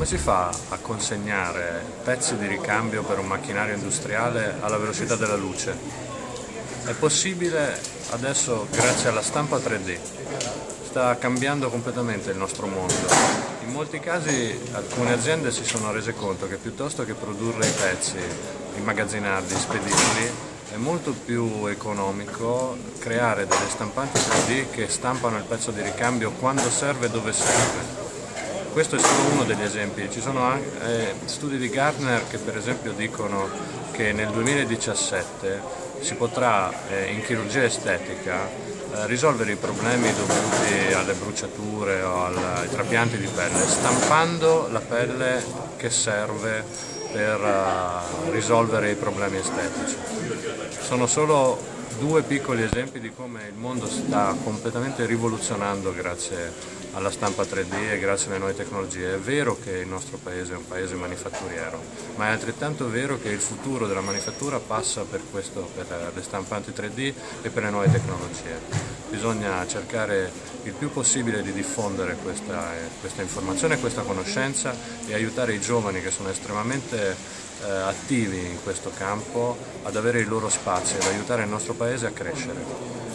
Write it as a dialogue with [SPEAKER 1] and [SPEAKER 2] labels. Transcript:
[SPEAKER 1] Come si fa a consegnare pezzi di ricambio per un macchinario industriale alla velocità della luce? È possibile adesso grazie alla stampa 3D. Sta cambiando completamente il nostro mondo. In molti casi alcune aziende si sono rese conto che piuttosto che produrre i pezzi, immagazzinarli, spedirli, è molto più economico creare delle stampanti 3D che stampano il pezzo di ricambio quando serve e dove serve. Questo è solo uno degli esempi, ci sono anche studi di Gartner che per esempio dicono che nel 2017 si potrà in chirurgia estetica risolvere i problemi dovuti alle bruciature o ai trapianti di pelle stampando la pelle che serve per risolvere i problemi estetici. Sono solo due piccoli esempi di come il mondo sta completamente rivoluzionando grazie alla stampa 3D e grazie alle nuove tecnologie. È vero che il nostro paese è un paese manifatturiero, ma è altrettanto vero che il futuro della manifattura passa per questo, per le stampanti 3D e per le nuove tecnologie. Bisogna cercare il più possibile di diffondere questa informazione, questa conoscenza e aiutare i giovani che sono estremamente attivi in questo campo ad avere il loro spazio e ad aiutare il nostro paese a crescere.